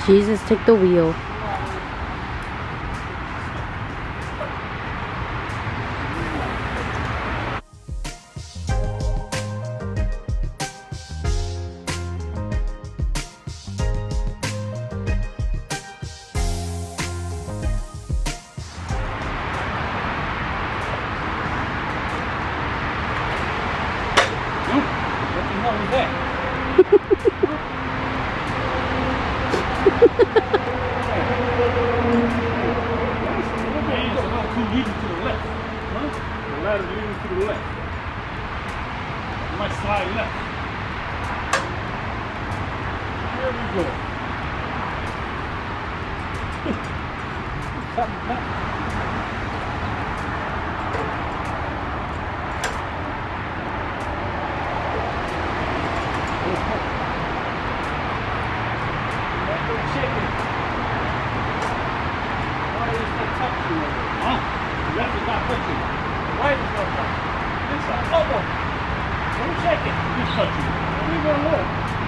Jesus, take the wheel. Slide left. There we go. Something back. Chicken. Why is that touching? Huh? Left is not touching. Right is not touching. This side. Oh no. Don't check it. Just touch it. Don't even look.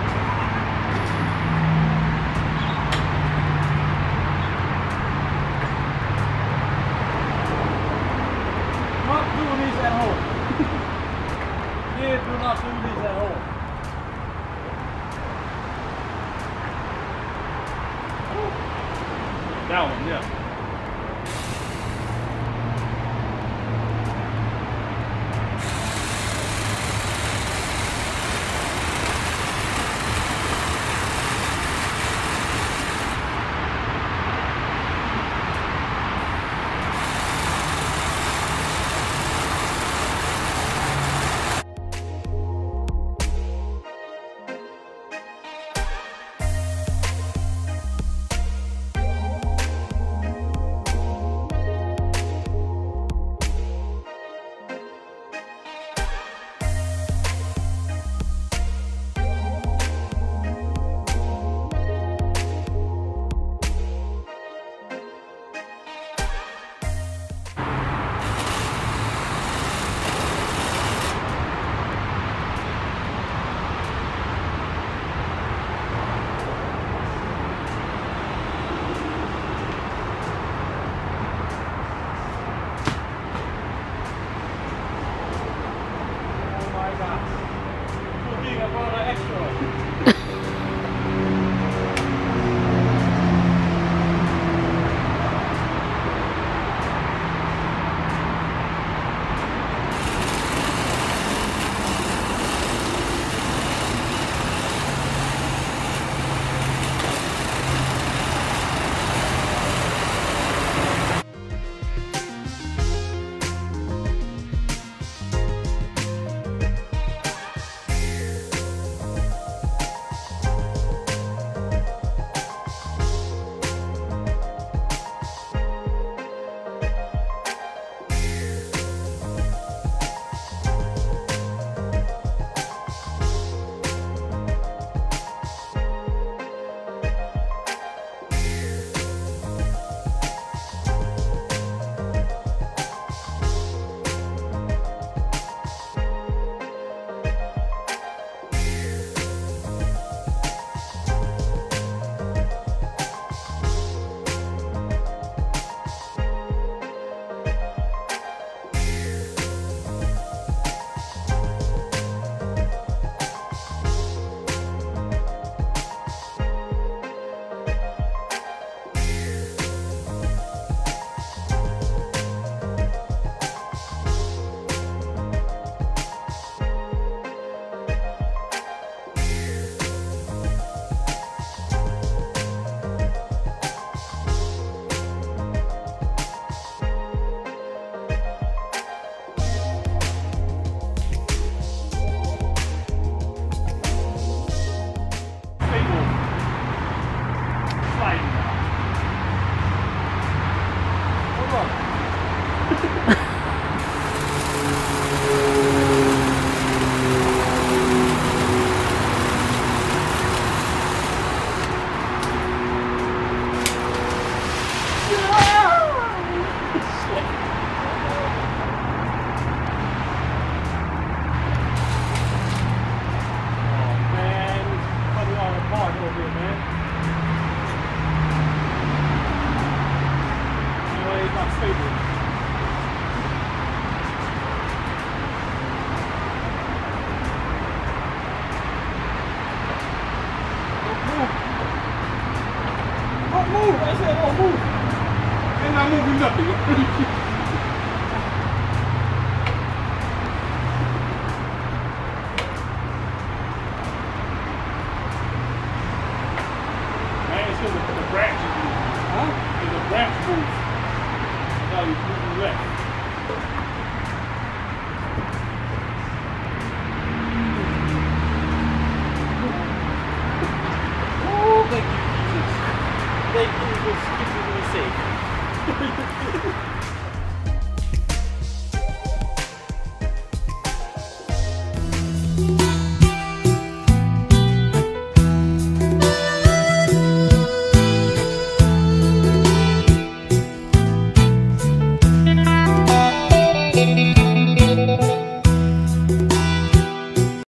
Not doing these at home. Kids do not do these at home. That one, yeah. move. I said, oh, move. They're not moving nothing. Man, it's because the branches move. Huh? Because the branch moves. Now he's moving left. Oh, thank you, Jesus. Thank you for keeping me safe.